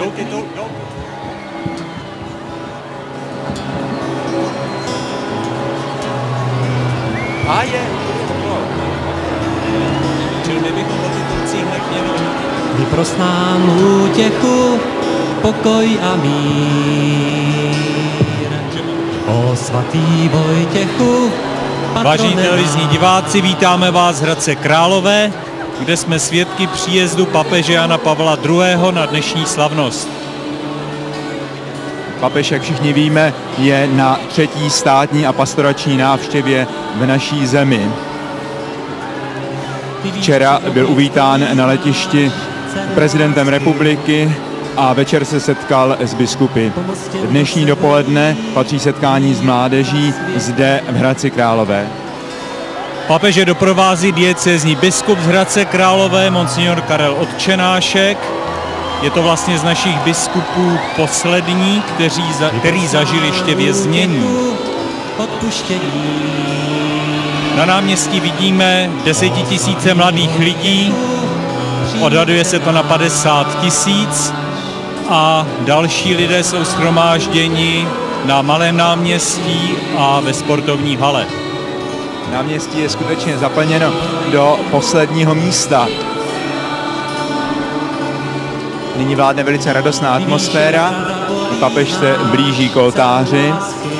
A je. Čili my bychom po Titulcích měli Vyprosnám útěchu, pokoj a mír. O svatý Vojtěchu, Vážení televizní diváci, vítáme vás z Hradce Králové, kde jsme svědky příjezdu papeže Jana Pavla II. Na dnešní slavnost. Papež, jak všichni víme, je na 3. státní a pastorační návštěvě v naší zemi. Včera byl uvítán na letišti prezidentem republiky a večer se setkal s biskupy. Dnešní dopoledne patří setkání s mládeží zde v Hradci Králové. Papeže doprovází diecézní biskup z Hradce Králové, monsignor Karel Otčenášek. Je to vlastně z našich biskupů poslední, který zažil ještě věznění. Na náměstí vidíme 10 000 mladých lidí, odhaduje se to na 50 000 a další lidé jsou shromážděni na Malém náměstí a ve sportovní hale. Náměstí je skutečně zaplněno do posledního místa. Nyní vládne velice radostná atmosféra. Papež se blíží k oltáři.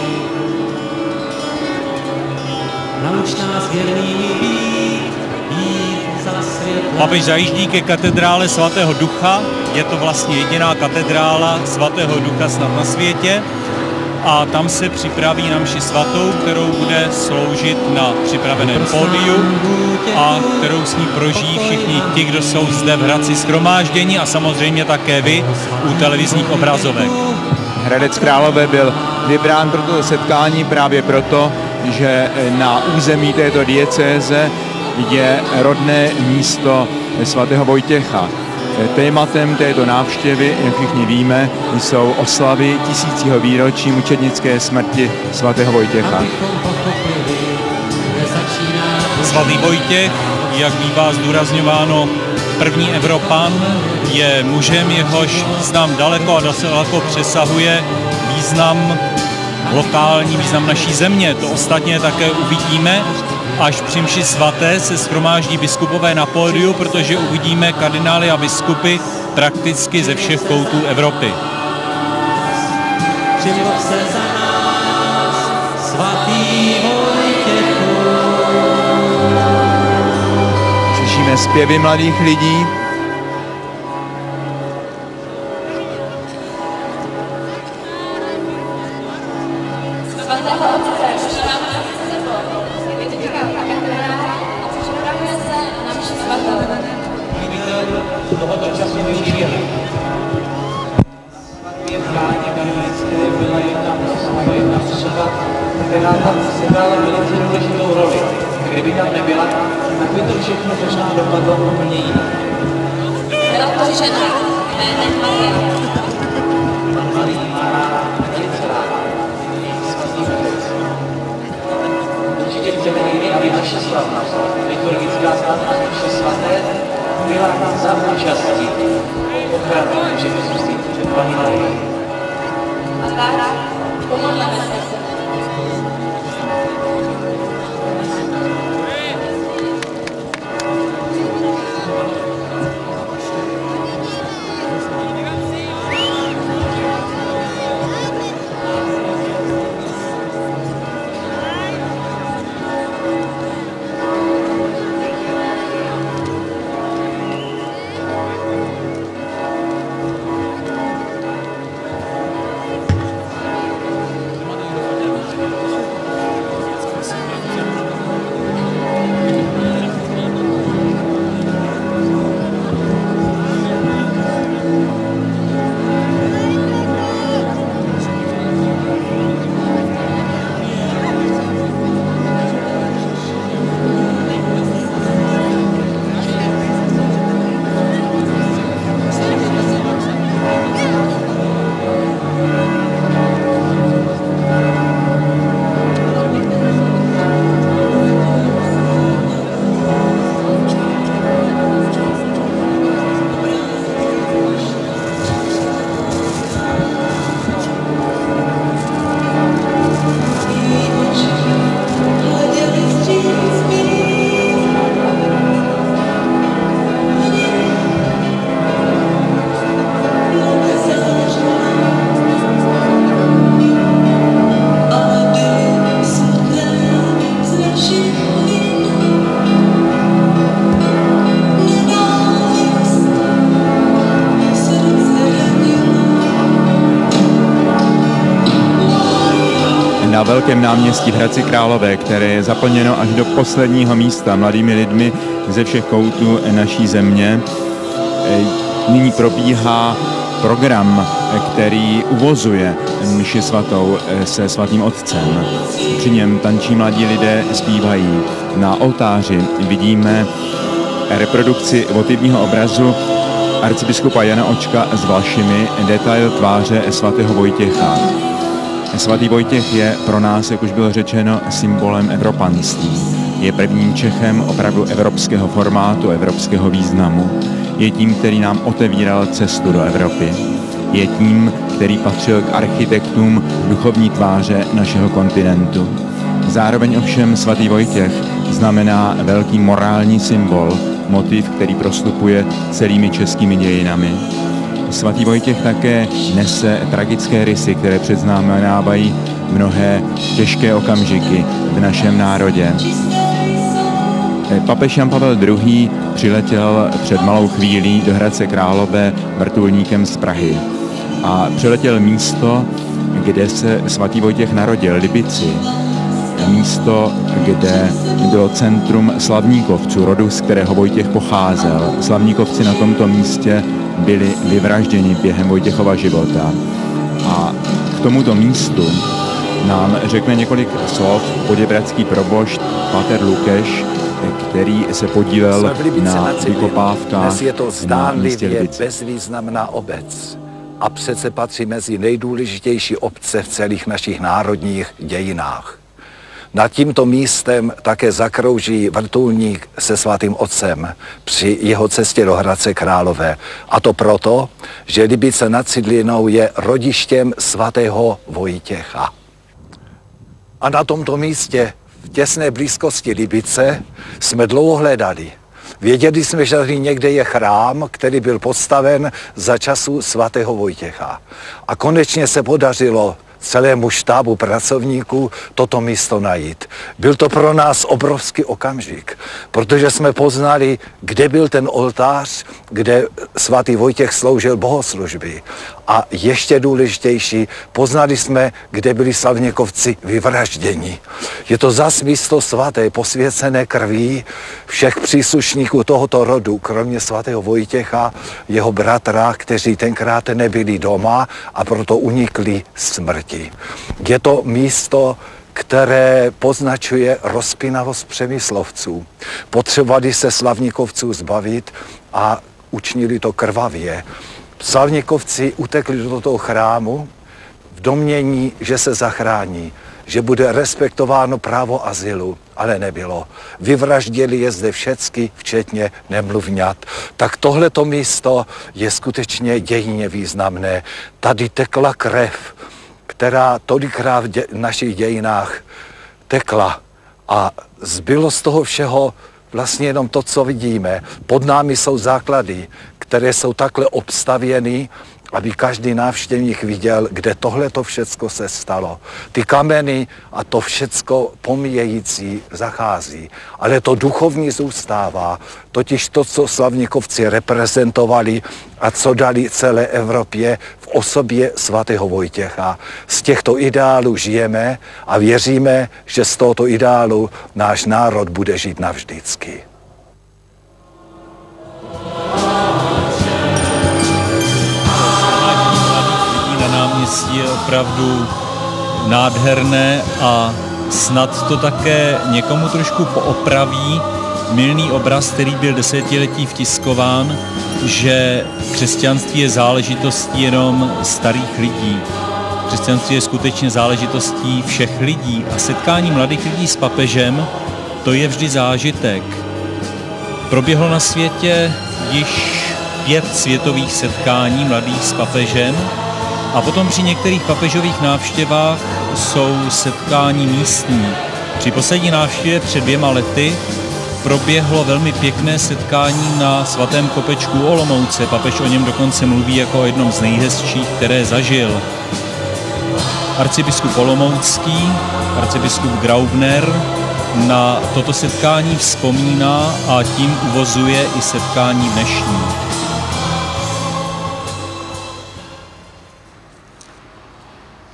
Papež zajíždí ke katedrále svatého Ducha. Je to vlastně jediná katedrála svatého Ducha snad na světě. A tam se připraví na mši svatou, kterou bude sloužit na připraveném pódiu a kterou s ní prožijí všichni ti, kdo jsou zde v Hradci shromážděni a samozřejmě také vy u televizních obrazovek. Hradec Králové byl vybrán pro toto setkání právě proto, že na území této diecéze je rodné místo svatého Vojtěcha. Tématem této návštěvy, jak všichni víme, jsou oslavy 1000. výročí mučednické smrti svatého Vojtěcha. Svatý Vojtěch, jak bývá zdůrazňováno, první Evropan, je mužem, jehož význam daleko a daleko přesahuje význam lokální, význam naší země. To ostatně také uvidíme, až při mši svaté se shromáždí biskupové na pódiu, protože uvidíme kardinály a biskupy prakticky ze všech koutů Evropy. Přimluv se za nás, svatý Vojtěchu. Slyšíme zpěvy mladých lidí. která tam sehrála velice důležitou roli. Kdyby tam nebyla, tak by to všechno možná dopadlo úplně jinak. Byla to žena jménem Maria. Maria má velice ráda svatý otec. Určitě chceme i aby naše slavnost, liturgická slavnost naše svaté, byla za účastí ochrany mučednictví před Panny Marií. A tak pomodleme se. na velkém náměstí v Hradci Králové, které je zaplněno až do posledního místa mladými lidmi ze všech koutů naší země. Nyní probíhá program, který uvozuje mši svatou se svatým otcem. Při něm tančí mladí lidé, zpívají. Na oltáři vidíme reprodukci votivního obrazu arcibiskupa Jana Očka s Valšimi, detail tváře svatého Vojtěcha. Svatý Vojtěch je pro nás, jak už bylo řečeno, symbolem evropanství. Je prvním Čechem opravdu evropského formátu, evropského významu. Je tím, který nám otevíral cestu do Evropy. Je tím, který patřil k architektům duchovní tváře našeho kontinentu. Zároveň ovšem svatý Vojtěch znamená velký morální symbol, motiv, který prostupuje celými českými dějinami. Svatý Vojtěch také nese tragické rysy, které předznamenávají mnohé těžké okamžiky v našem národě. Papež Jan Pavel II. Přiletěl před malou chvílí do Hradce Králové vrtulníkem z Prahy a přiletěl místo, kde se svatý Vojtěch narodil, Libici. Místo, kde bylo centrum Slavníkovců, rodu, z kterého Vojtěch pocházel. Slavníkovci na tomto místě byli vyvražděni během Vojtěchova života. A k tomuto místu nám řekne několik slov poděbradský probošt pater Lukeš, který se podílel na vykopávkách. Dnes je to zdánlivě bezvýznamná obec a přece patří mezi nejdůležitější obce v celých našich národních dějinách. Nad tímto místem také zakrouží vrtulník se svatým otcem při jeho cestě do Hradce Králové. A to proto, že Libice nad Cidlinou je rodištěm svatého Vojtěcha. A na tomto místě v těsné blízkosti Libice jsme dlouho hledali. Věděli jsme, že tady někde je chrám, který byl postaven za času svatého Vojtěcha. A konečně se podařilo celému štábu pracovníků toto místo najít. Byl to pro nás obrovský okamžik, protože jsme poznali, kde byl ten oltář, kde svatý Vojtěch sloužil bohoslužby. A ještě důležitější, poznali jsme, kde byli Slavníkovci vyvražděni. Je to zas místo svaté, posvěcené krví všech příslušníků tohoto rodu, kromě svatého Vojtěcha, jeho bratra, kteří tenkrát nebyli doma a proto unikli smrti. Je to místo, které poznačuje rozpínavost Přemyslovců. Potřebovali se Slavníkovců zbavit a učinili to krvavě. Slavníkovci utekli do toho chrámu v domnění, že se zachrání, že bude respektováno právo azylu, ale nebylo. Vyvraždili je zde všecky, včetně nemluvňat. Tak tohleto místo je skutečně dějinně významné. Tady tekla krev, která tolikrát v našich dějinách tekla a zbylo z toho všeho vlastně jenom to, co vidíme. Pod námi jsou základy, které jsou takhle obstavěny, aby každý návštěvník viděl, kde tohleto všecko se stalo. Ty kameny a to všecko pomíjející zachází. Ale to duchovní zůstává, totiž to, co Slavníkovci reprezentovali a co dali celé Evropě v osobě svatého Vojtěcha. Z těchto ideálů žijeme a věříme, že z tohoto ideálu náš národ bude žít navždycky. Je opravdu nádherné a snad to také někomu trošku poopraví mylný obraz, který byl desetiletí vtiskován, že křesťanství je záležitostí jenom starých lidí. Křesťanství je skutečně záležitostí všech lidí a setkání mladých lidí s papežem, to je vždy zážitek. Proběhlo na světě již 5 světových setkání mladých s papežem, a potom při některých papežových návštěvách jsou setkání místní. Při poslední návštěvě před 2 lety proběhlo velmi pěkné setkání na svatém kopečku Olomouce. Papež o něm dokonce mluví jako o jednom z nejhezčích, které zažil. Arcibiskup Olomoucký, arcibiskup Graubner na toto setkání vzpomíná a tím uvozuje i setkání dnešní.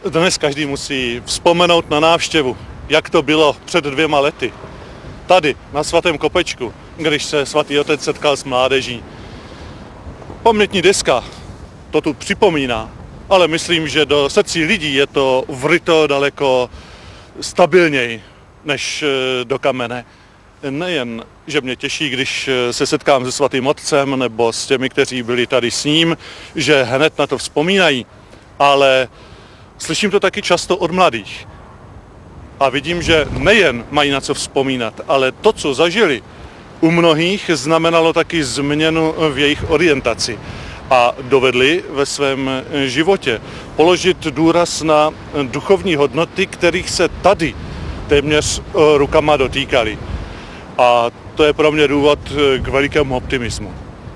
Dnes každý musí vzpomenout na návštěvu, jak to bylo před 2 lety. Tady, na Svatém Kopečku, když se svatý otec setkal s mládeží. Pamětní deska to tu připomíná, ale myslím, že do srdcí lidí je to vryto daleko stabilněji než do kamene. Nejen, že mě těší, když se setkám se svatým otcem nebo s těmi, kteří byli tady s ním, že hned na to vzpomínají, ale slyším to taky často od mladých. A vidím, že nejen mají na co vzpomínat, ale to, co zažili, u mnohých znamenalo taky změnu v jejich orientaci. A dovedli ve svém životě položit důraz na duchovní hodnoty, kterých se tady téměř rukama dotýkali. A to je pro mě důvod k velikému optimismu.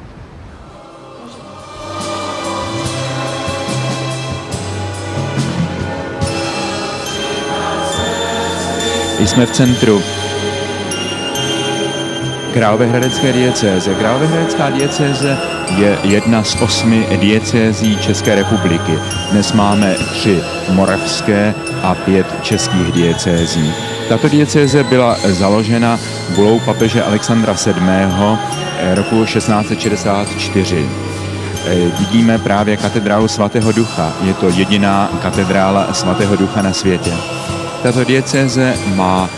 Jsme v centru Královéhradecké diecéze. Královéhradecká diecéze je jedna z 8 diecézí České republiky. Dnes máme 3 moravské a 5 českých diecézí. Tato diecéze byla založena bulou papeže Alexandra VII. Roku 1664. Vidíme právě katedrálu svatého Ducha. Je to jediná katedrála svatého Ducha na světě. Tato diecéze má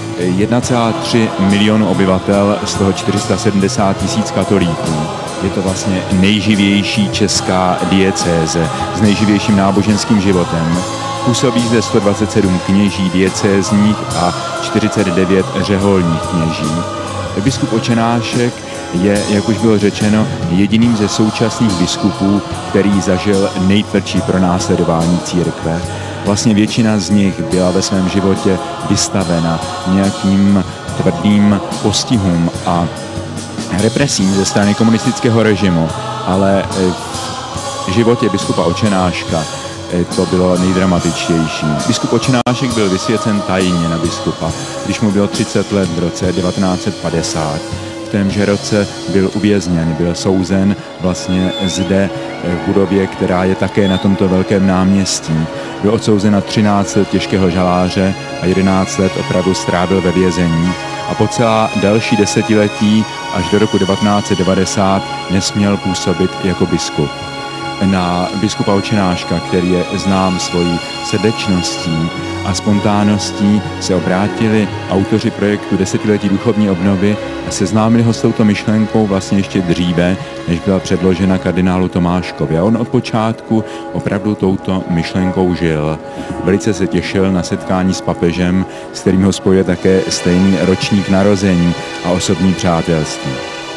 1,3 milionu obyvatel, z toho 470 000 katolíků. Je to vlastně nejživější česká diecéze s nejživějším náboženským životem. Působí zde 127 kněží diecézních a 49 řeholních kněží. Biskup Očenášek je, jak už bylo řečeno, jediným ze současných biskupů, který zažil nejtvrdší pronásledování církve. Vlastně většina z nich byla ve svém životě vystavena nějakým tvrdým postihům a represím ze strany komunistického režimu, ale v životě biskupa Očenáška to bylo nejdramatičtější. Biskup Očenášek byl vysvěcen tajně na biskupa, když mu bylo 30 let v roce 1950. V témže roce byl uvězněn, byl souzen vlastně zde v budově, která je také na tomto velkém náměstí. Byl odsouzen na 13 let těžkého žaláře a 11 let opravdu strávil ve vězení a po celá další desetiletí až do roku 1990 nesměl působit jako biskup. Na biskupa Očenáška, který je znám svojí srdečností a spontánností, se obrátili autoři projektu Desetiletí duchovní obnovy a seznámili ho s touto myšlenkou vlastně ještě dříve, než byla předložena kardinálu Tomáškovi. A on od počátku opravdu touto myšlenkou žil. Velice se těšil na setkání s papežem, s kterým ho spojuje také stejný ročník narození a osobní přátelství.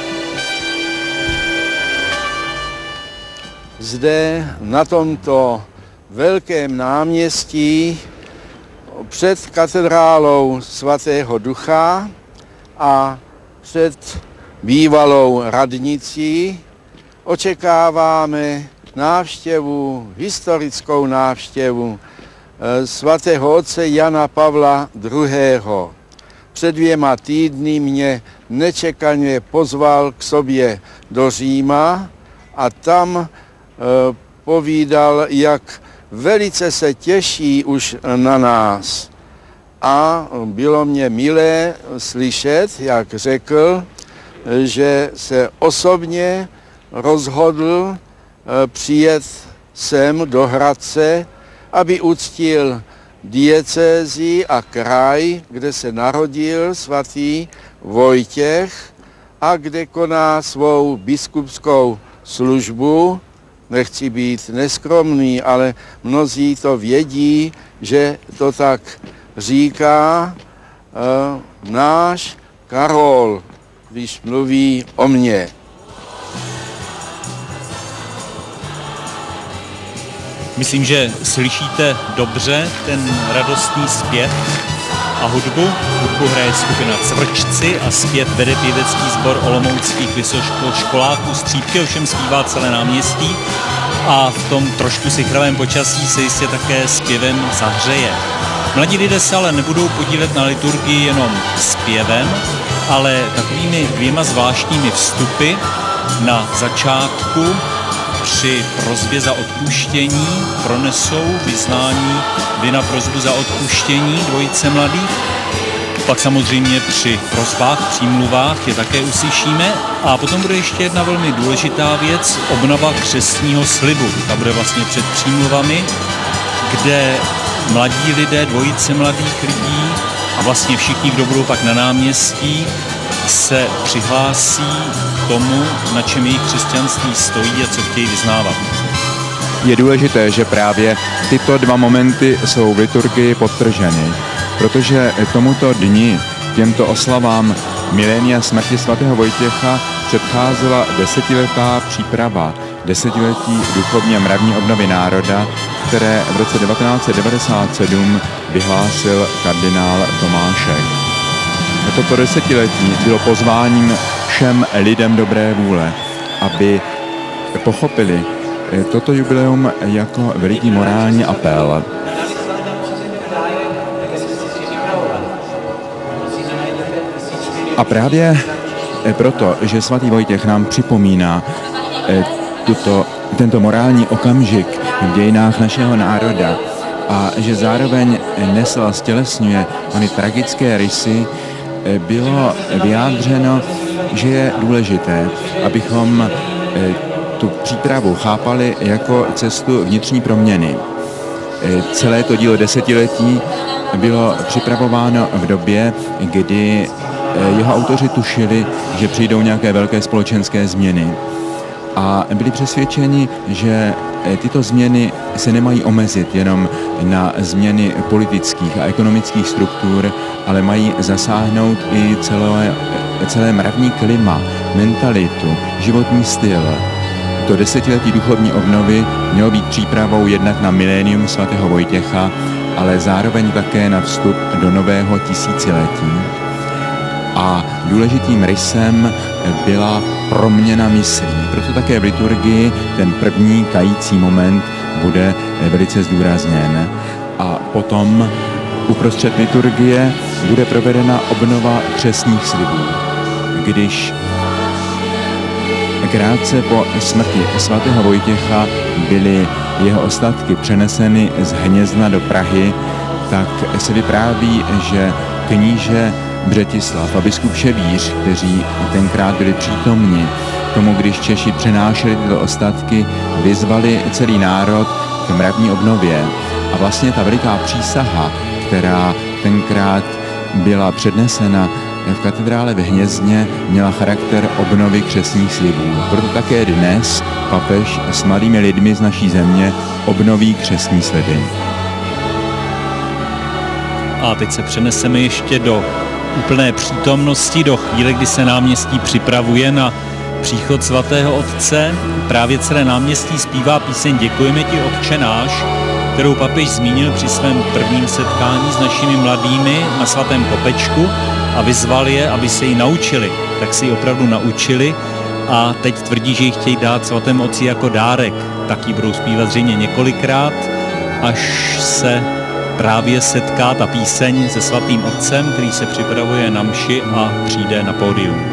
Zde na tomto velkém náměstí před katedrálou svatého Ducha a před bývalou radnicí očekáváme návštěvu, historickou návštěvu svatého otce Jana Pavla II. Před 2 týdny mě nečekaně pozval k sobě do Říma a tam povídal, jak velice se těší už na nás. A bylo mě milé slyšet, jak řekl, že se osobně rozhodl přijet sem do Hradce, aby uctil diecézi a kraj, kde se narodil svatý Vojtěch a kde koná svou biskupskou službu. Nechci být neskromný, ale mnozí to vědí, že to tak říká náš Karol, když mluví o mně. Myslím, že slyšíte dobře ten radostný zpěv a hudbu. Hudbu hraje skupina Cvrčci a zpěv vede pěvecký sbor olomouckých vysokoškoláků Střípky, ovšem zpívá celé náměstí a v tom trošku sichravém počasí se jistě také zpěvem zahřeje. Mladí lidé se ale nebudou podílet na liturgii jenom zpěvem, ale takovými 2 zvláštními vstupy na začátku při prosbě za odpuštění pronesou vyznání vina prosbu za odpuštění dvojice mladých. Pak samozřejmě při prosbách, přímluvách je také uslyšíme. A potom bude ještě jedna velmi důležitá věc, obnova křestního slibu. Ta bude vlastně před přímluvami, kde mladí lidé, dvojice mladých lidí a vlastně všichni, kdo budou pak na náměstí, se přihlásí k tomu, na čem jejich křesťanství stojí a co chtějí vyznávat. Je důležité, že právě tyto dva momenty jsou v liturgii podtrženy, protože tomuto dni, těmto oslavám milénia smrti svatého Vojtěcha předcházela desetiletá příprava, desetiletí duchovní a mravní obnovy národa, které v roce 1997 vyhlásil kardinál Tomášek. Toto desetiletí bylo pozváním všem lidem dobré vůle, aby pochopili toto jubileum jako veliký morální apel. A právě proto, že svatý Vojtěch nám připomíná tento morální okamžik v dějinách našeho národa a že zároveň nesl a stělesňuje ony tragické rysy, bylo vyjádřeno, že je důležité, abychom tu přípravu chápali jako cestu vnitřní proměny. Celé to dílo desetiletí bylo připravováno v době, kdy jeho autoři tušili, že přijdou nějaké velké společenské změny. A byli přesvědčeni, že tyto změny se nemají omezit jenom na změny politických a ekonomických struktur, ale mají zasáhnout i celé mravní klima, mentalitu, životní styl. To desetiletí duchovní obnovy mělo být přípravou jednak na milénium svatého Vojtěcha, ale zároveň také na vstup do nového tisíciletí. A důležitým rysem byla proměna myslí. Proto také v liturgii ten první kající moment bude velice zdůrazněn. A potom uprostřed liturgie bude provedena obnova křestních slibů. Když krátce po smrti svatého Vojtěcha byly jeho ostatky přeneseny z Hnězna do Prahy, tak se vypráví, že kníže Břetislav a biskup Šebíř, kteří tenkrát byli přítomni tomu, když Češi přenášeli tyto ostatky, vyzvali celý národ k mravní obnově. A vlastně ta veliká přísaha, která tenkrát byla přednesena v katedrále ve Hnězdně, měla charakter obnovy křestních slibů. Proto také dnes papež s mladými lidmi z naší země obnoví křestní sliby. A teď se přeneseme ještě do úplné přítomnosti, do chvíle, kdy se náměstí připravuje na příchod svatého Otce. Právě celé náměstí zpívá píseň Děkujeme ti, Otče náš, kterou papež zmínil při svém prvním setkání s našimi mladými na svatém Kopečku a vyzval je, aby se ji naučili. Tak si ji opravdu naučili a teď tvrdí, že ji chtějí dát svatému Otci jako dárek. Tak ji budou zpívat zřejmě několikrát, až se právě setká ta píseň se svatým Otcem, který se připravuje na mši a přijde na pódium.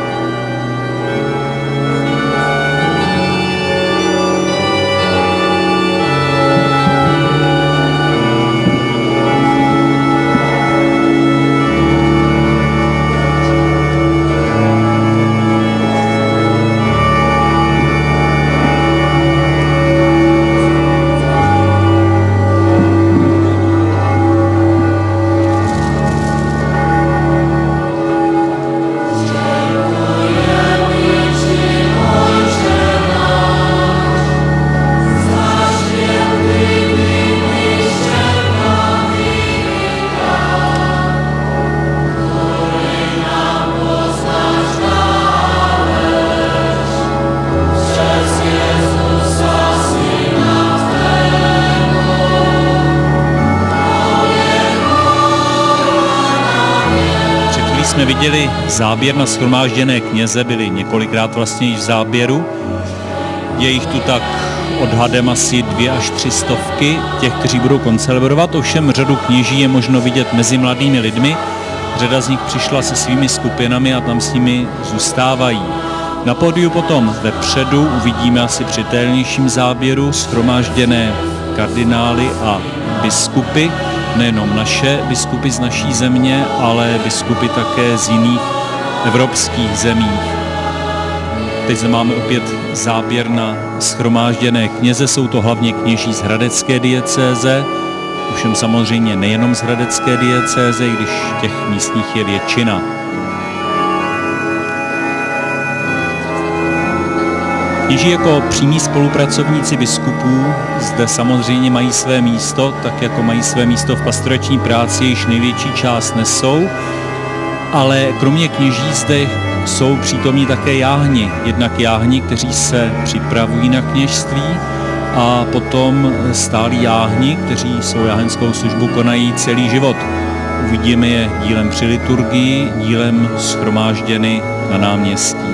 Jsme viděli záběr na shromážděné kněze, byli několikrát vlastně již v záběru. Je jich tu tak odhadem asi 2 až 3 stovky těch, kteří budou koncelebrovat. Ovšem řadu kněží je možno vidět mezi mladými lidmi. Řada z nich přišla se svými skupinami a tam s nimi zůstávají. Na pódiu potom vepředu uvidíme asi při detailnějším záběru shromážděné kardinály a biskupy, nejenom naše biskupy z naší země, ale biskupy také z jiných evropských zemí. Teď zde máme opět záběr na shromážděné kněze, jsou to hlavně kněží z hradecké diecéze, ovšem samozřejmě nejenom z hradecké diecéze, i když těch místních je většina. Kněží jako přímí spolupracovníci biskupů zde samozřejmě mají své místo, tak jako mají své místo v pastorační práci, jejíž největší část nesou, ale kromě kněží zde jsou přítomní také jáhni. Jednak jáhni, kteří se připravují na kněžství, a potom stálí jáhni, kteří svou jáhenskou službu konají celý život. Uvidíme je dílem při liturgii, dílem shromážděny na náměstí.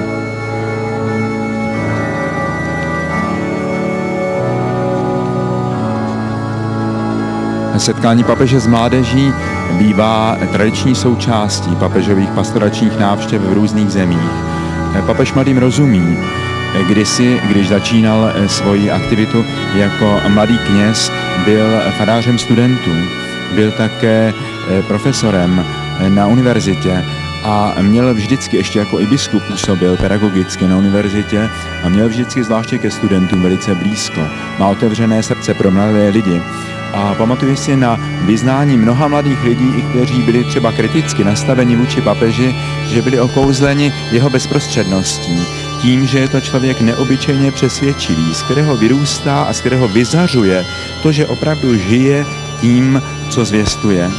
Setkání papeže s mládeží bývá tradiční součástí papežových pastoračních návštěv v různých zemích. Papež mladým rozumí. Kdysi, když začínal svoji aktivitu jako mladý kněz, byl farářem studentů, byl také profesorem na univerzitě a měl vždycky, ještě jako i biskup působil pedagogicky na univerzitě a měl vždycky zvláště ke studentům velice blízko. Má otevřené srdce pro mladé lidi. A pamatuju si na vyznání mnoha mladých lidí, i kteří byli třeba kriticky nastaveni vůči papeži, že byli okouzleni jeho bezprostředností, tím, že je to člověk neobyčejně přesvědčivý, z kterého vyrůstá a z kterého vyzařuje to, že opravdu žije tím, co zvěstuje.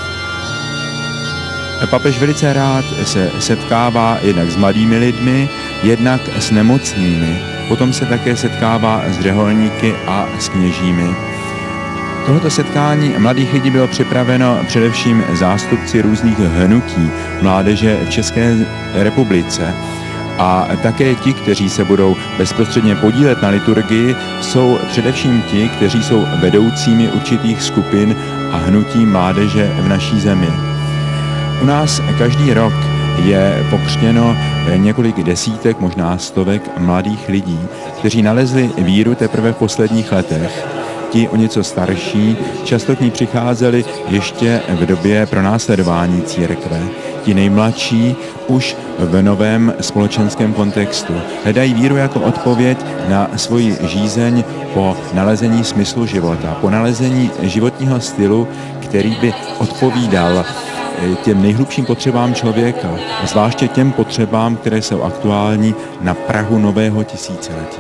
Papež velice rád se setkává jednak s mladými lidmi, jednak s nemocnými. Potom se také setkává s řeholníky a s kněžími. Tohoto setkání mladých lidí bylo připraveno především zástupci různých hnutí mládeže v České republice. A také ti, kteří se budou bezprostředně podílet na liturgii, jsou především ti, kteří jsou vedoucími určitých skupin a hnutí mládeže v naší zemi. U nás každý rok je pokřtěno několik desítek, možná stovek mladých lidí, kteří nalezli víru teprve v posledních letech. Ti o něco starší často k ní přicházeli ještě v době pronásledování církve. Ti nejmladší už v novém společenském kontextu hledají víru jako odpověď na svoji žízeň po nalezení smyslu života, po nalezení životního stylu, který by odpovídal těm nejhlubším potřebám člověka, zvláště těm potřebám, které jsou aktuální na prahu nového tisíciletí.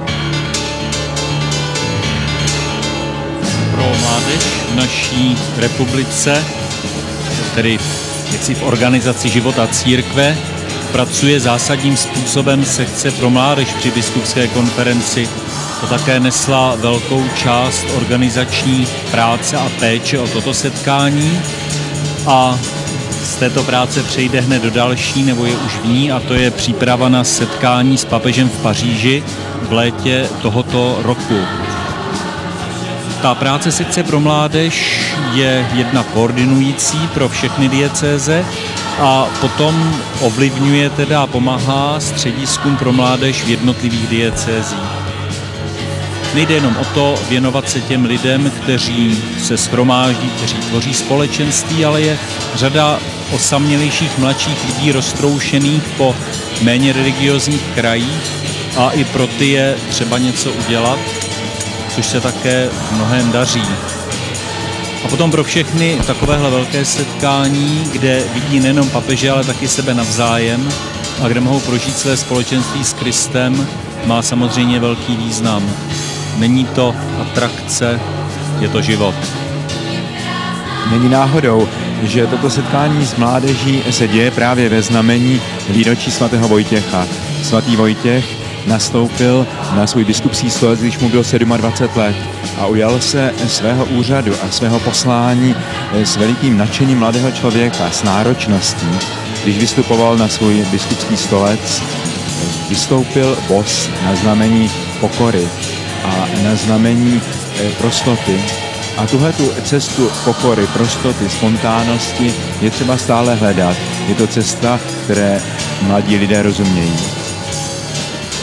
Pro mládež v naší republice, tedy jaksi v organizaci života církve, pracuje zásadním způsobem sekce pro mládež při biskupské konferenci. To také nesla velkou část organizační práce a péče o toto setkání a z této práce přejde hned do další, nebo je už v ní, a to je příprava na setkání s papežem v Paříži v létě tohoto roku. Ta práce sekce pro mládež je jedna koordinující pro všechny diecéze a potom ovlivňuje teda a pomáhá střediskům pro mládež v jednotlivých diecézích. Nejde jenom o to věnovat se těm lidem, kteří se shromáždí, kteří tvoří společenství, ale je řada osamělejších mladších lidí roztroušených po méně religiózních krajích a i pro ty je třeba něco udělat, což se také v mnohém daří. A potom pro všechny takovéhle velké setkání, kde vidí nejenom papeže, ale taky sebe navzájem a kde mohou prožít své společenství s Kristem, má samozřejmě velký význam. Není to atrakce, je to život. Není náhodou, že toto setkání s mládeží se děje právě ve znamení výročí svatého Vojtěcha. Svatý Vojtěch nastoupil na svůj biskupský stolec, když mu bylo 27 let a ujal se svého úřadu a svého poslání s velikým nadšením mladého člověka, s náročností. Když vystupoval na svůj biskupský stolec, vystoupil bos na znamení pokory a na znamení prostoty. A tuhletu cestu pokory, prostoty, spontánnosti je třeba stále hledat. Je to cesta, které mladí lidé rozumějí.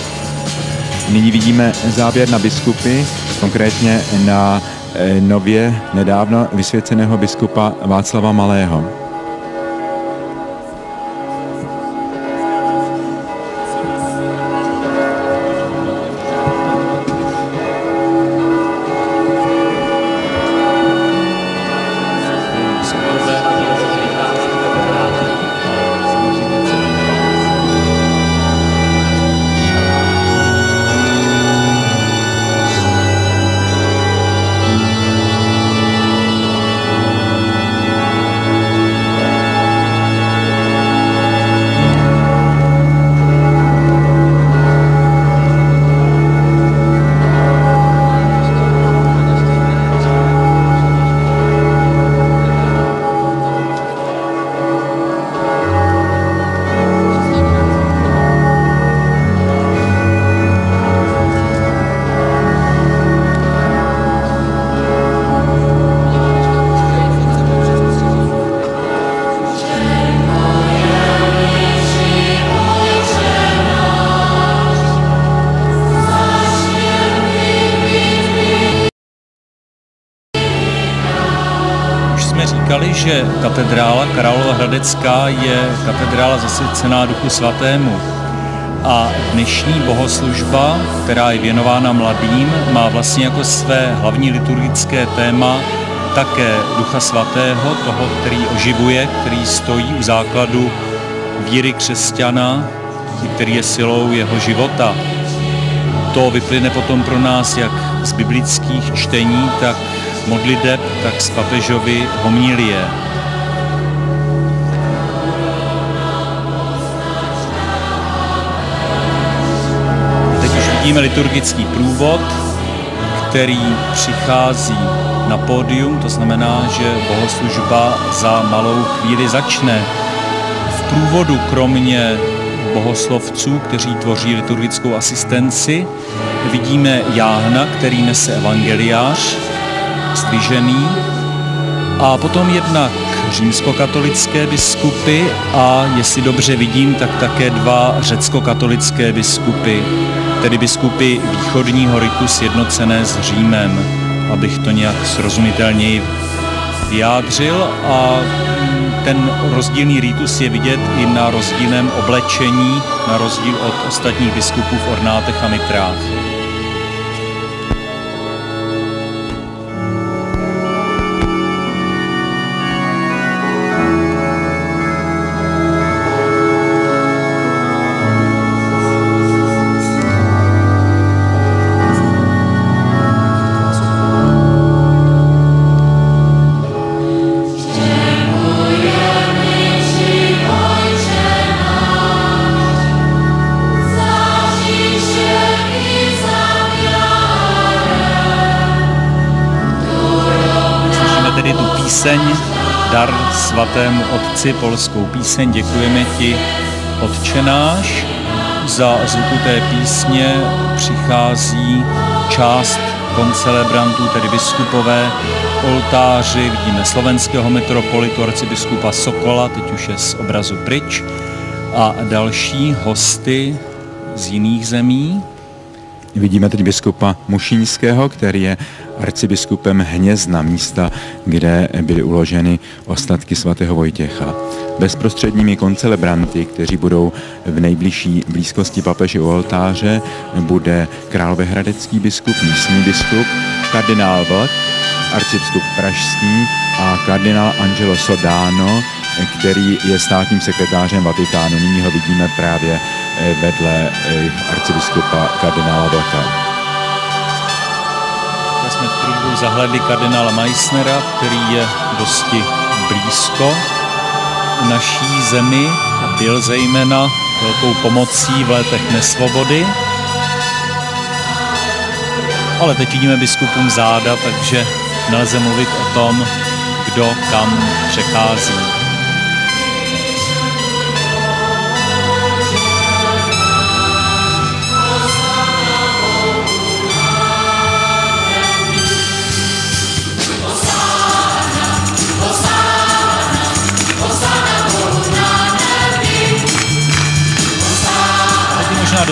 Nyní vidíme záběr na biskupy, konkrétně na nově nedávno vysvěceného biskupa Václava Malého. Že katedrála Královéhradecká je katedrála zasvěcená Duchu Svatému a dnešní bohoslužba, která je věnována mladým, má vlastně jako své hlavní liturgické téma také Ducha Svatého, toho, který oživuje, který stojí u základu víry křesťana, který je silou jeho života. To vyplyne potom pro nás jak z biblických čtení, tak modliteb, tak z papežovy homilie. Teď už vidíme liturgický průvod, který přichází na pódium, to znamená, že bohoslužba za malou chvíli začne. V průvodu kromě bohoslovců, kteří tvoří liturgickou asistenci, vidíme jáhna, který nese evangeliář, zdvižený, a potom jednak římskokatolické biskupy a, jestli dobře vidím, tak také dva řeckokatolické biskupy, tedy biskupy východního ritu sjednocené s Římem, abych to nějak srozumitelněji vyjádřil. A ten rozdílný ritus je vidět i na rozdílném oblečení, na rozdíl od ostatních biskupů v ornátech a mitrách. Píseň Dar svatému Otci, polskou píseň. Děkujeme ti, Otče náš. Za zvuku té písně přichází část koncelebrantů, tedy biskupové, oltáři. Vidíme slovenského metropolitu, arcibiskupa Sokola, teď už je z obrazu pryč, a další hosty z jiných zemí. Vidíme teď biskupa Mušínského, který je arcibiskupem Hnězna, místa, kde byly uloženy ostatky svatého Vojtěcha. Bezprostředními koncelebranty, kteří budou v nejbližší blízkosti papeže u oltáře, bude královéhradecký biskup, místní biskup, kardinál Vlk, arcibiskup pražský a kardinál Angelo Sodano, který je státním sekretářem Vatikánu. Nyní ho vidíme právě vedle arcibiskupa kardinála Vlka. Jsme v průběhu zahlédli kardinála Meissnera, který je dosti blízko naší zemi a byl zejména velkou pomocí v letech nesvobody. Ale teď vidíme biskupům záda, takže nelze mluvit o tom, kdo kam přechází.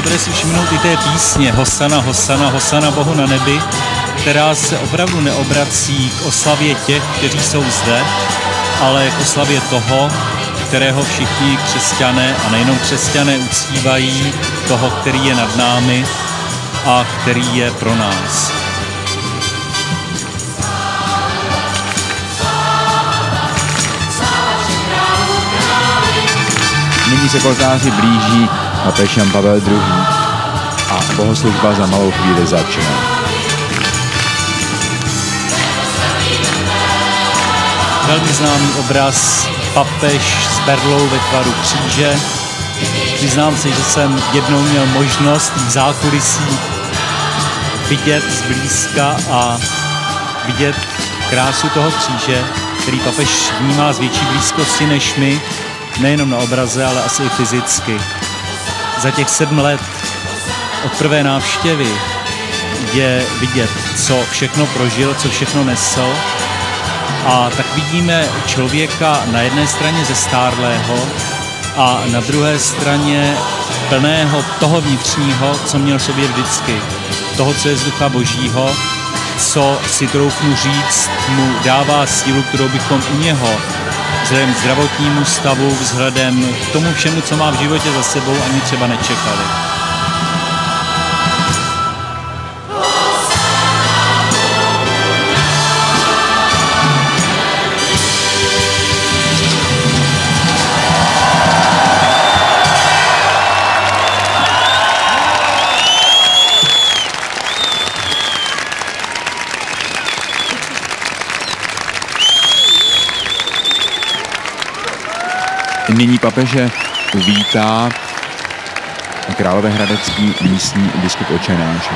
dobré si všimnout i té písně Hosana, Hosana, Hosana Bohu na nebi, která se opravdu neobrací k oslavě těch, kteří jsou zde, ale k oslavě toho, kterého všichni křesťané a nejenom křesťané uctívají, toho, který je nad námi a který je pro nás. Nyní se k oltáři blíží papež Jan Pavel II. A bohoslužba za malou chvíli začne. Velmi známý obraz, papež s berlou ve tvaru kříže. Přiznám se, že jsem jednou měl možnost v zákulisí vidět zblízka a vidět krásu toho kříže, který papež vnímá z větší blízkosti než my, nejenom na obraze, ale asi i fyzicky. Za těch 7 let od prvé návštěvy je vidět, co všechno prožil, co všechno nesl. A tak vidíme člověka na jedné straně zestárlého a na druhé straně plného toho vnitřního, co měl v sobě vždycky. Toho, co je z Ducha Božího, co si troufnu říct, mu dává sílu, kterou bychom u něho vzhledem k zdravotnímu stavu, vzhledem k tomu všemu, co má v životě za sebou, ani třeba nečekali. Nyní papeže uvítá královéhradecký místní biskup Očenáš.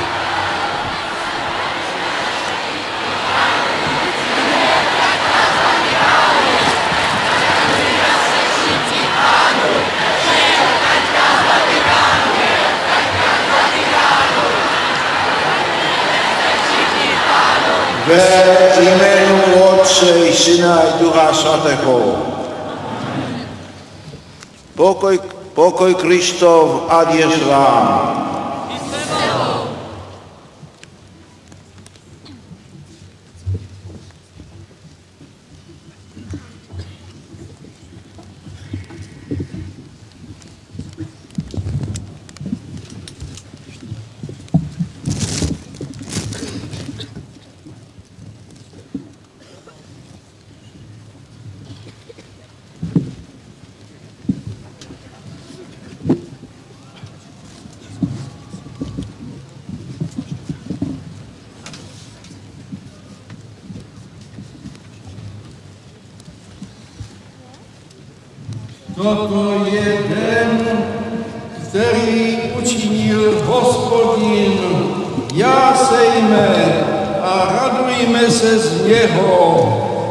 Ve jménu Otce i Syna i Ducha Svatého. Pokoj Kristov, ať je s vám. Toto je den, který učinil Hospodin. Jásejme a radujme se z něho.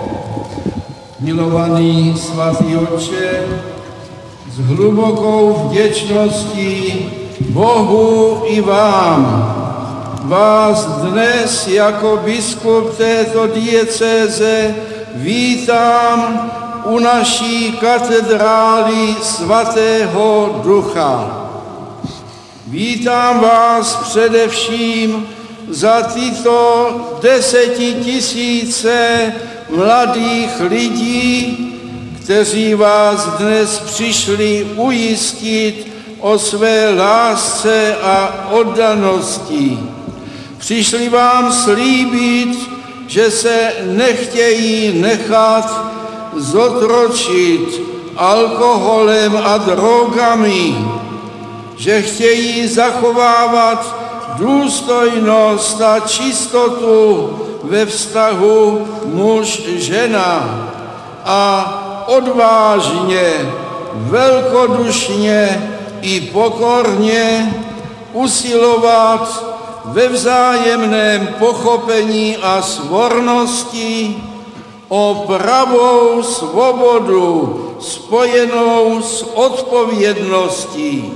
Milovaný svatý Otče, s hlubokou vděčností Bohu i vám vás dnes jako biskup této diecéze vítám u naší katedrály svatého Ducha. Vítám vás především za tyto 10 000 mladých lidí, kteří vás dnes přišli ujistit o své lásce a oddanosti. Přišli vám slíbit, že se nechtějí nechat zotročit alkoholem a drogami, že chtějí zachovávat důstojnost a čistotu ve vztahu muž-žena a odvážně, velkodušně i pokorně usilovat ve vzájemném pochopení a svornosti o pravou svobodu spojenou s odpovědností.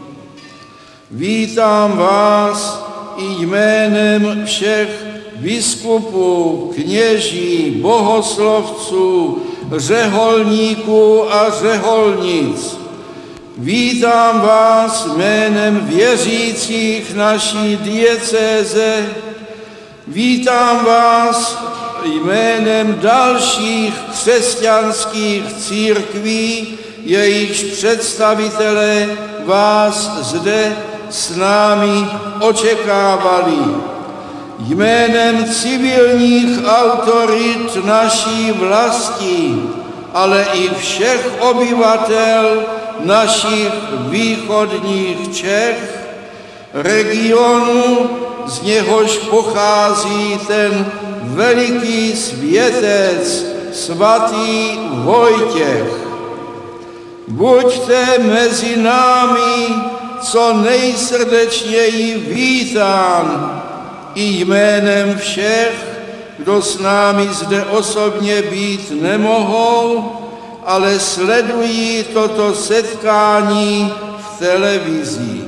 Vítám vás i jménem všech biskupů, kněží, bohoslovců, řeholníků a řeholnic. Vítám vás jménem věřících naší diecéze, vítám vás jménem dalších křesťanských církví, jejichž představitelé vás zde s námi očekávali. Jménem civilních autorit naší vlasti, ale i všech obyvatel našich východních Čech, regionu, z něhož pochází ten veliký světec, svatý Vojtěch. Buďte mezi námi co nejsrdečněji vítán i jménem všech, kdo s námi zde osobně být nemohou, ale sledují toto setkání v televizi.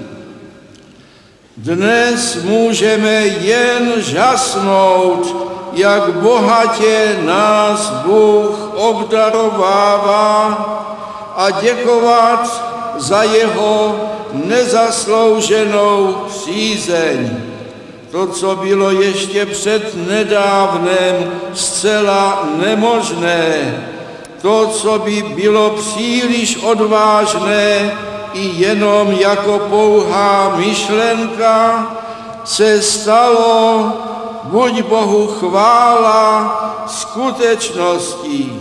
Dnes můžeme jen žasnout, jak bohatě nás Bůh obdarovává a děkovat za jeho nezaslouženou přízeň. To, co bylo ještě před nedávnem zcela nemožné, to, co by bylo příliš odvážné i jenom jako pouhá myšlenka, se stalo, buď Bohu chvála, skutečností.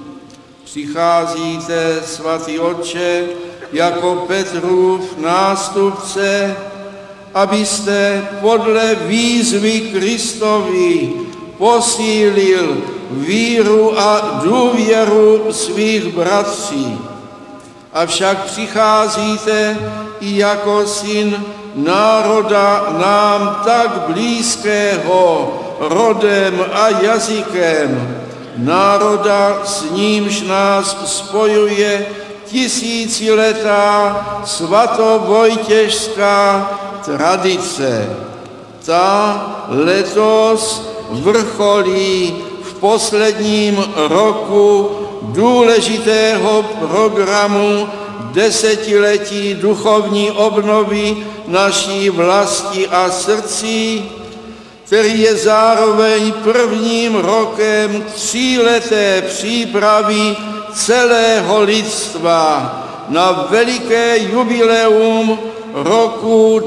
Přicházíte, svatý Otče, jako Petrův nástupce, abyste podle výzvy Kristovi posílil víru a důvěru svých bratří. Avšak přicházíte i jako syn národa nám tak blízkého rodem a jazykem, národa, s nímž nás spojuje tisíciletá svatovojtěžská tradice. Ta letos vrcholí v posledním roku důležitého programu desetiletí duchovní obnovy naší vlasti a srdcí, který je zároveň prvním rokem tříleté přípravy celého lidstva na veliké jubileum roku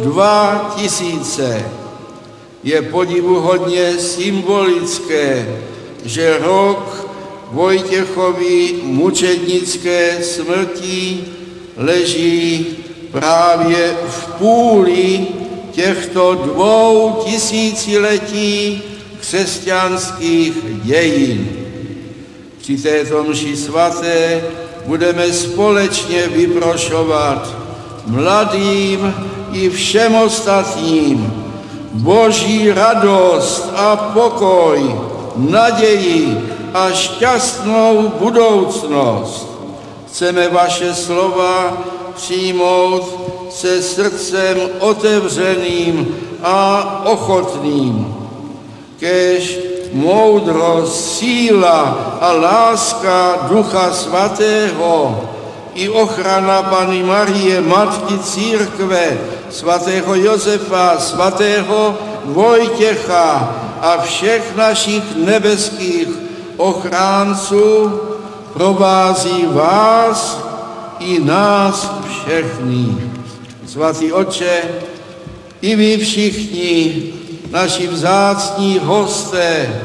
2000. Je podivuhodně symbolické, že rok Vojtěchovy mučednické smrti leží právě v půli těchto 2000 letí křesťanských dějin. Při této mši svaté budeme společně vyprošovat mladým i všem ostatním Boží radost a pokoj, naději a šťastnou budoucnost. Chceme vaše slova přijmout se srdcem otevřeným a ochotným. Kéž moudrost, síla a láska Ducha Svatého i ochrana Panny Marie, Matky Církve, svatého Josefa, svatého Vojtěcha a všech našich nebeských ochránců provází vás i nás všechny. Svatý Otče, i vy všichni, naši vzácní hosté,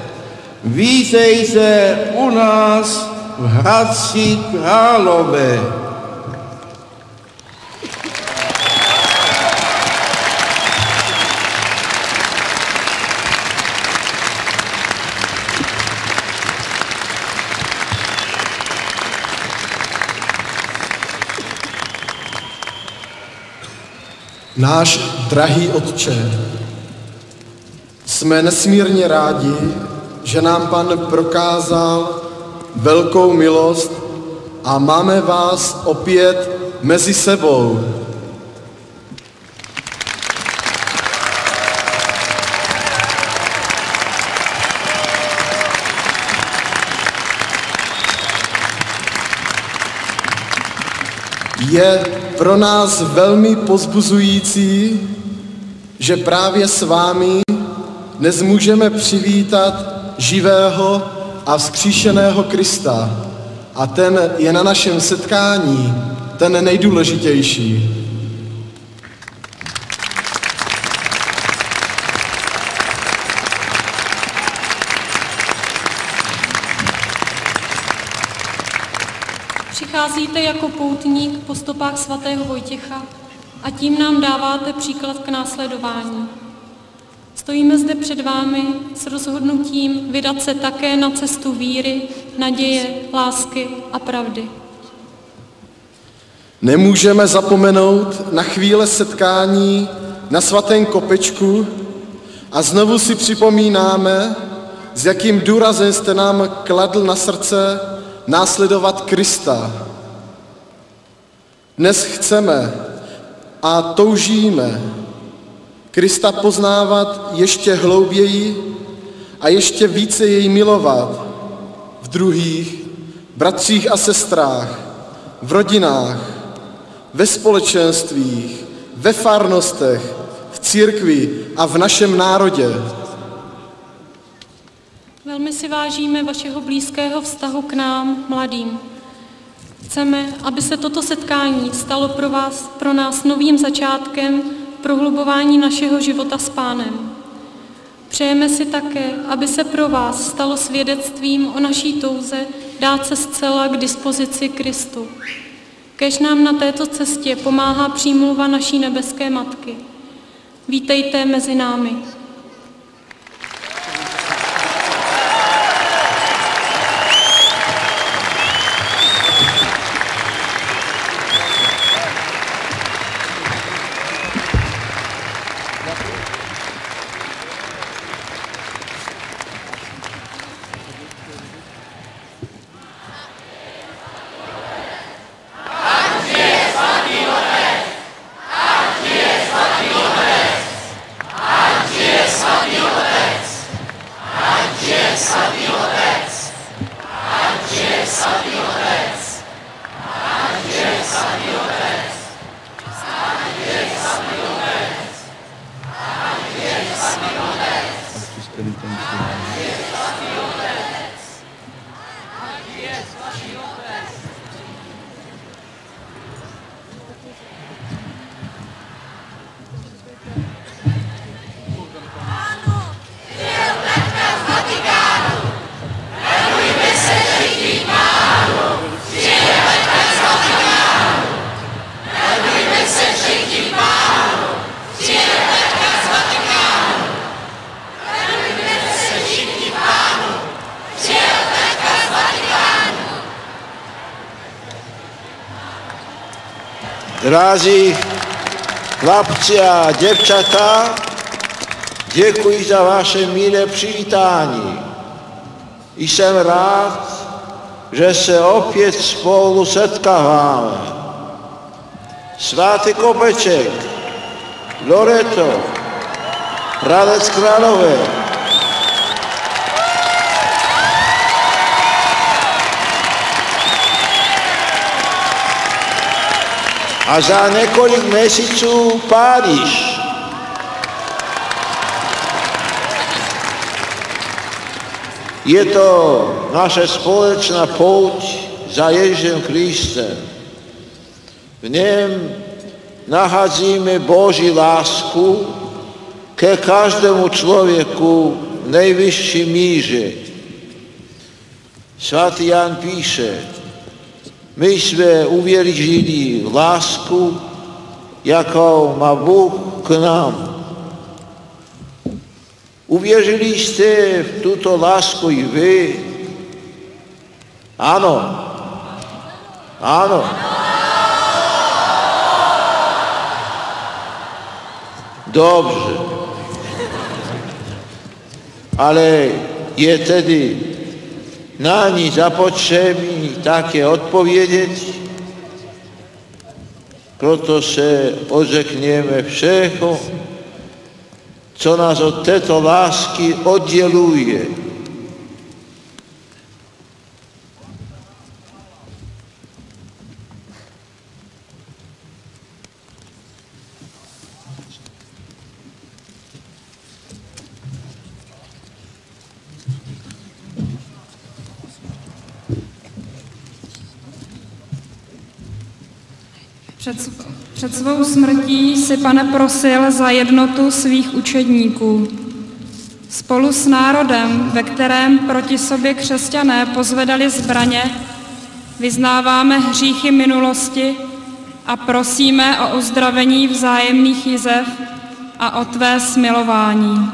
vítejte u nás v Hradci Králové. Náš drahý Otče, jsme nesmírně rádi, že nám Pan prokázal velkou milost a máme vás opět mezi sebou. Je pro nás velmi povzbuzující, že právě s vámi dnes můžeme přivítat živého a vzkříšeného Krista. A ten je na našem setkání ten nejdůležitější. Přicházíte jako poutník po stopách svatého Vojtěcha a tím nám dáváte příklad k následování. Stojíme zde před vámi s rozhodnutím vydat se také na cestu víry, naděje, lásky a pravdy. Nemůžeme zapomenout na chvíle setkání na svatém kopečku a znovu si připomínáme, s jakým důrazem jste nám kladl na srdce následovat Krista. Dnes chceme a toužíme Krista poznávat ještě hlouběji a ještě více jej milovat v druhých, bratřích a sestrách, v rodinách, ve společenstvích, ve farnostech, v církvi a v našem národě. Velmi si vážíme vašeho blízkého vztahu k nám, mladým. Chceme, aby se toto setkání stalo pro nás novým začátkem prohlubování našeho života s Pánem. Přejeme si také, aby se pro vás stalo svědectvím o naší touze dát se zcela k dispozici Kristu. Kéž nám na této cestě pomáhá přímluva naší nebeské Matky. Vítejte mezi námi. Drazí chlapci a děvčata, děkuji za vaše milé přivítání. Jsem rád, že se opět spolu setkáváme. Svatý Kopeček, Loreto, Hradec Králové, a za několik měsíců Paříž. Je to naše společná pouť za Ježím Kristem. V něm nacházíme Boží lásku ke každému člověku v nejvyšší míře. Svatý Jan píše: my jsme uvěřili v lásku, jakou má Bůh k nám. Uvěřili jste v tuto lásku i vy? Ano. Ano. Dobře. Ale je tedy na ní zapotřebí také odpovědět, proto se odřekněme všeho, co nás od této lásky odděluje. Před svou smrtí si, Pane, prosil za jednotu svých učedníků. Spolu s národem, ve kterém proti sobě křesťané pozvedali zbraně, vyznáváme hříchy minulosti a prosíme o uzdravení vzájemných jizev a o tvé smilování.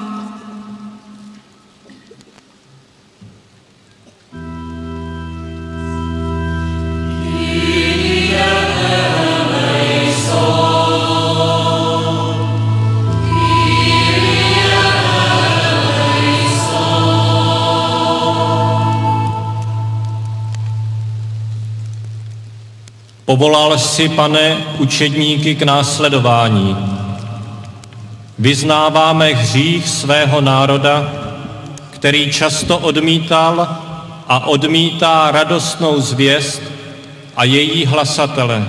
Povolal jsi, Pane, učedníky k následování. Vyznáváme hřích svého národa, který často odmítal a odmítá radostnou zvěst a její hlasatele.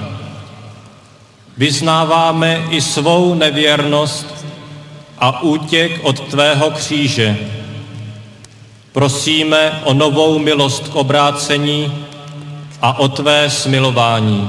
Vyznáváme i svou nevěrnost a útěk od tvého kříže. Prosíme o novou milost k obrácení a o tvé smilování.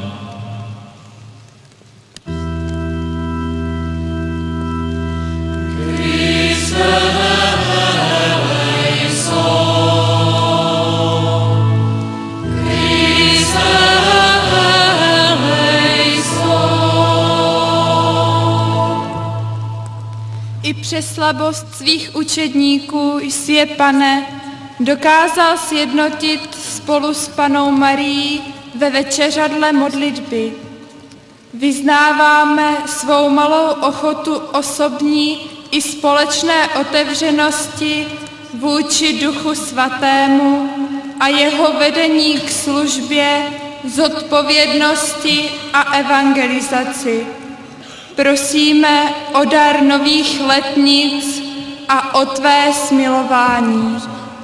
I přes slabost svých učedníků jsi je, Pane, dokázal sjednotit spolu s Pannou Marií ve večeřadle modlitby. Vyznáváme svou malou ochotu osobní i společné otevřenosti vůči Duchu Svatému a jeho vedení k službě, zodpovědnosti a evangelizaci. Prosíme o dar nových letnic a o tvé smilování.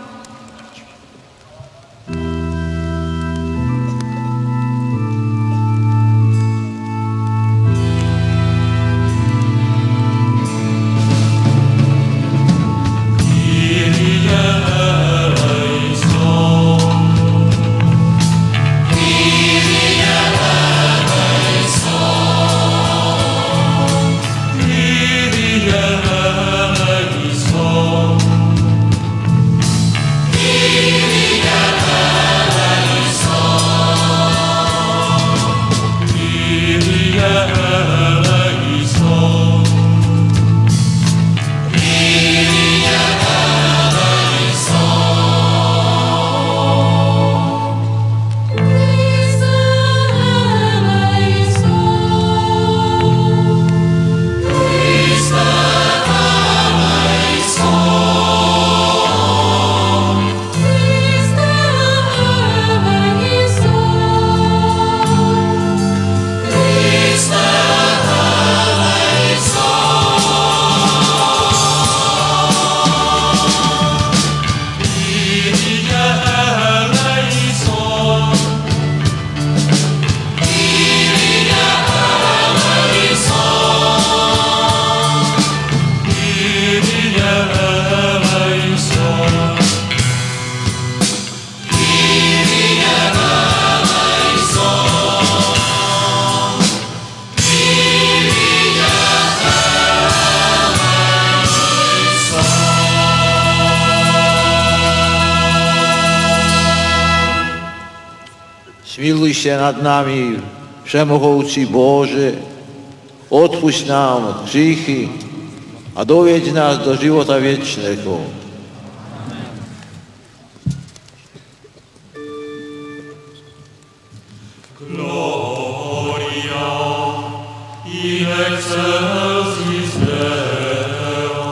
Smiluj se nad námi, všemohoucí Bože, odpusť nám hříchy a doveď nás do života věčného. Gloria in excelsis Deo.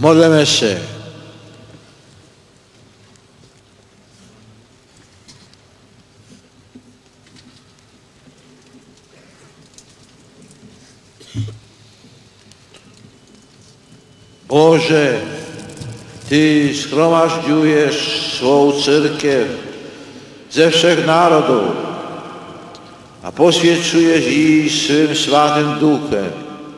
Modleme se. Bože, ty shromažďuješ svou církev ze všech národů a posvěcuješ ji svým svatým duchem.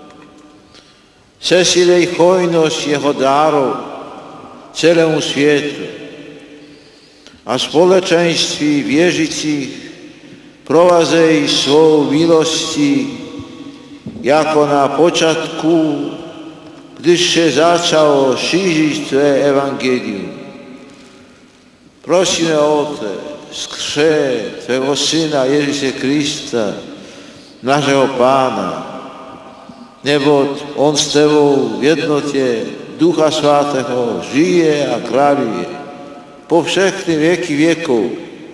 Sesilej hojnost jeho dáru celému světu a společenství věřících provazej svou milostí jako na počátku, když se začalo šířit tvé evangelium. Prosíme, Otče, skře tvého Syna Ježíše Krista, našeho Pána, neboť on s tebou v jednotě Ducha Svatého žije a kráľuje po všechny věky věků.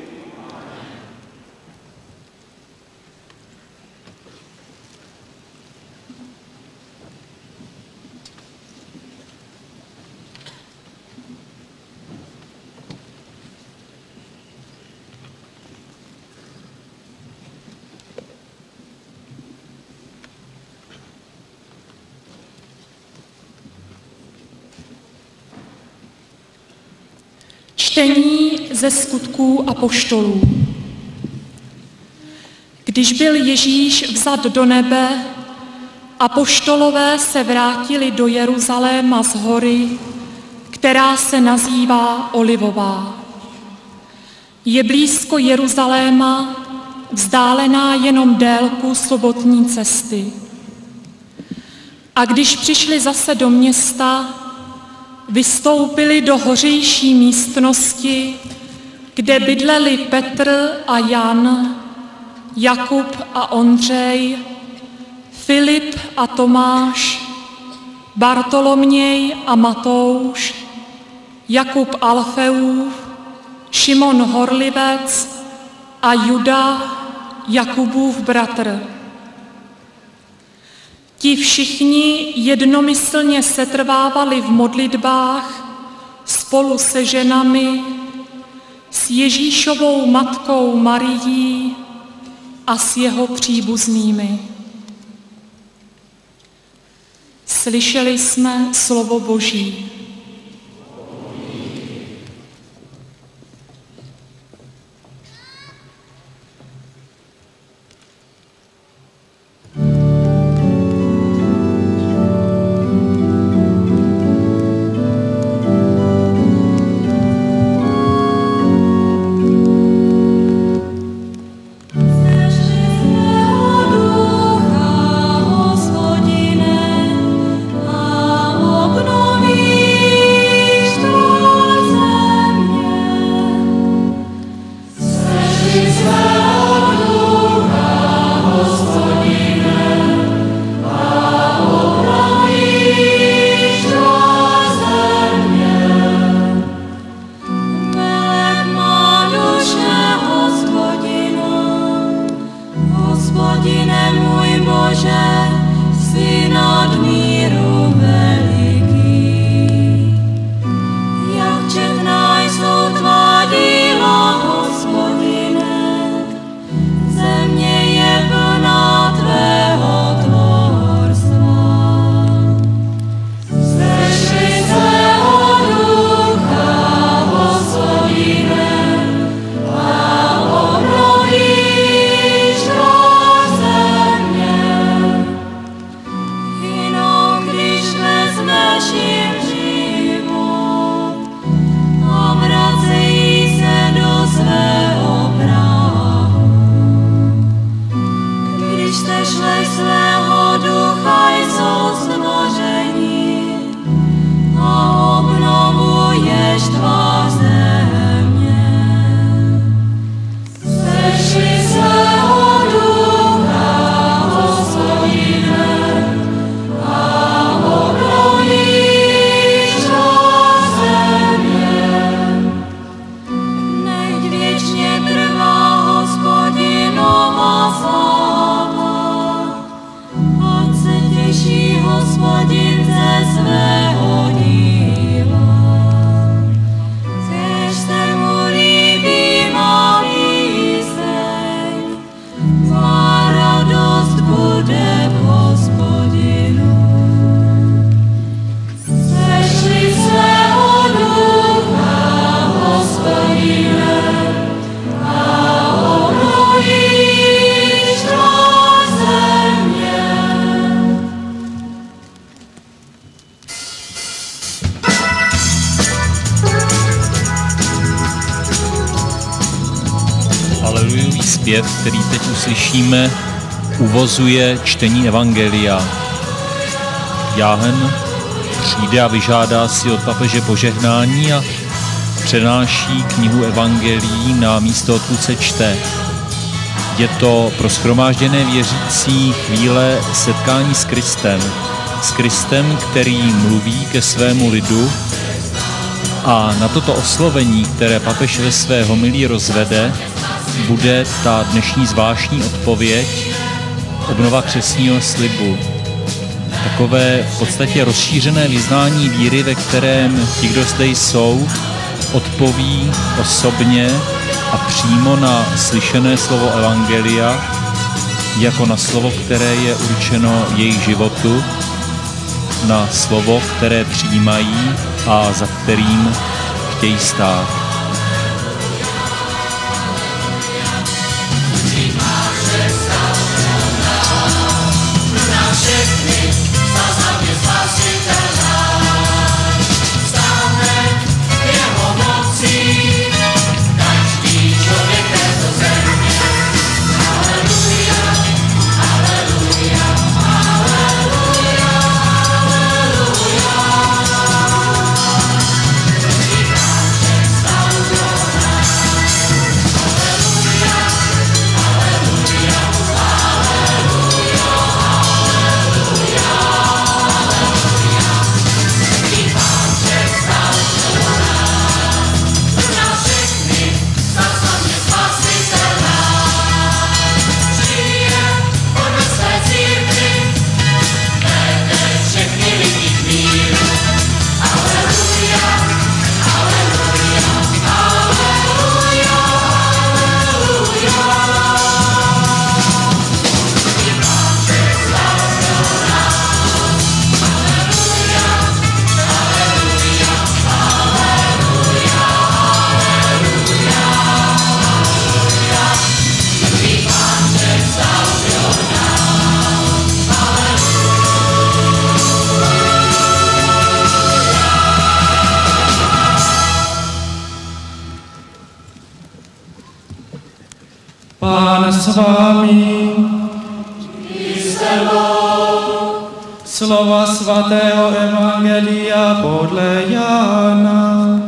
Čtení ze Skutků apoštolů. Když byl Ježíš vzat do nebe, apoštolové se vrátili do Jeruzaléma z hory, která se nazývá Olivová. Je blízko Jeruzaléma, vzdálená jenom délku sobotní cesty. A když přišli zase do města, vystoupili do hořejší místnosti, kde bydleli Petr a Jan, Jakub a Ondřej, Filip a Tomáš, Bartoloměj a Matouš, Jakub Alfeův, Šimon Horlivec a Juda, Jakubův bratr. Ti všichni jednomyslně setrvávali v modlitbách spolu se ženami, s Ježíšovou matkou Marií a s jeho příbuznými. Slyšeli jsme slovo Boží. Obnoví halelujový zpěv, který teď uslyšíme, uvozuje čtení evangelia. Jáhen přijde a vyžádá si od papeže požehnání a přenáší knihu evangelií na místo, odkud se čte. Je to pro shromážděné věřící chvíle setkání s Kristem, který mluví ke svému lidu, a na toto oslovení, které papež ve své homilii rozvede, bude ta dnešní zvláštní odpověď, obnova křestního slibu. Takové v podstatě rozšířené vyznání víry, ve kterém ti, kdo zde jsou, odpoví osobně a přímo na slyšené slovo evangelia, jako na slovo, které je určeno jejich životu, na slovo, které přijímají a za kterým chtějí stát. Pán s vámi. Slova svatého evangelia podle Jana.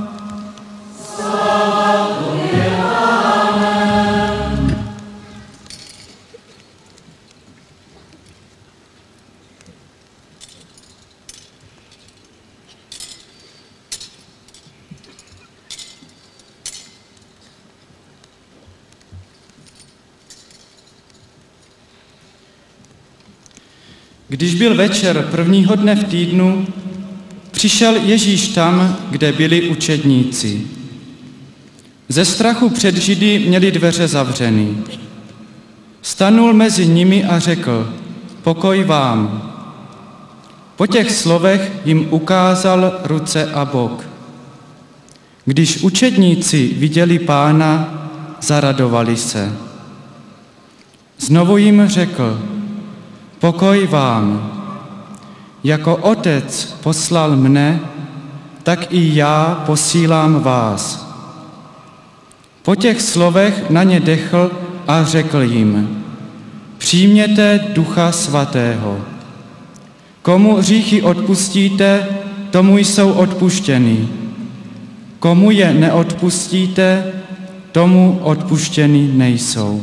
Když byl večer prvního dne v týdnu, přišel Ježíš tam, kde byli učedníci. Ze strachu před Židy měli dveře zavřeny. Stanul mezi nimi a řekl: pokoj vám. Po těch slovech jim ukázal ruce a bok. Když učedníci viděli Pána, zaradovali se. Znovu jim řekl: pokoj vám. Jako Otec poslal mne, tak i já posílám vás. Po těch slovech na ně dechl a řekl jim: přijměte Ducha Svatého. Komu hříchy odpustíte, tomu jsou odpuštěny. Komu je neodpustíte, tomu odpuštěny nejsou.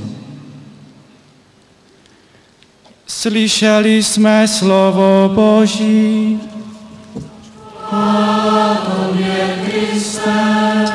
Slyšeli jsme slovo Boží. Chvála tobě, Kriste.